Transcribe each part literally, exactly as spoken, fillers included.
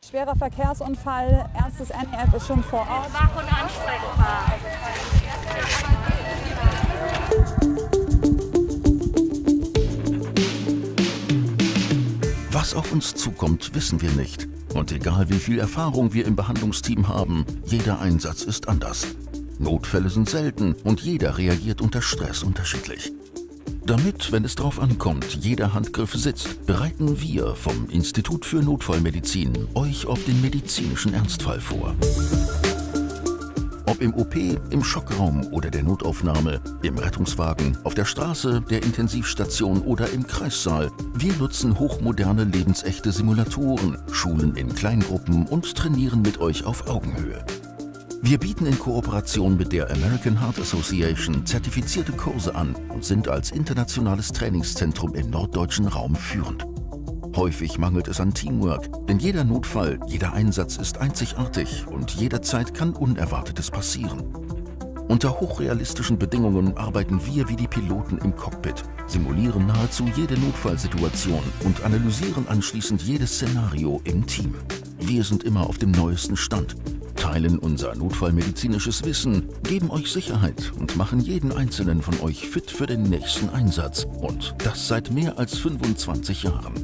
Schwerer Verkehrsunfall, erstes N E F ist schon vor Ort. Wach und ansprechbar. Was auf uns zukommt, wissen wir nicht. Und egal wie viel Erfahrung wir im Behandlungsteam haben, jeder Einsatz ist anders. Notfälle sind selten und jeder reagiert unter Stress unterschiedlich. Damit, wenn es drauf ankommt, jeder Handgriff sitzt, bereiten wir vom Institut für Notfallmedizin euch auf den medizinischen Ernstfall vor. Ob im O P, im Schockraum oder der Notaufnahme, im Rettungswagen, auf der Straße, der Intensivstation oder im Kreissaal, wir nutzen hochmoderne, lebensechte Simulatoren, schulen in Kleingruppen und trainieren mit euch auf Augenhöhe. Wir bieten in Kooperation mit der American Heart Association zertifizierte Kurse an und sind als internationales Trainingszentrum im norddeutschen Raum führend. Häufig mangelt es an Teamwork, denn jeder Notfall, jeder Einsatz ist einzigartig und jederzeit kann Unerwartetes passieren. Unter hochrealistischen Bedingungen arbeiten wir wie die Piloten im Cockpit, simulieren nahezu jede Notfallsituation und analysieren anschließend jedes Szenario im Team. Wir sind immer auf dem neuesten Stand, teilen unser notfallmedizinisches Wissen, geben euch Sicherheit und machen jeden einzelnen von euch fit für den nächsten Einsatz. Und das seit mehr als fünfundzwanzig Jahren.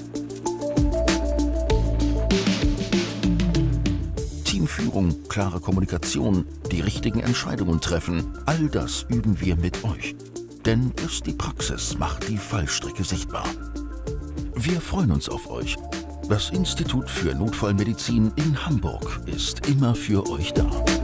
Teamführung, klare Kommunikation, die richtigen Entscheidungen treffen, all das üben wir mit euch. Denn erst die Praxis macht die Fallstrecke sichtbar. Wir freuen uns auf euch. Das Institut für Notfallmedizin in Hamburg ist immer für euch da.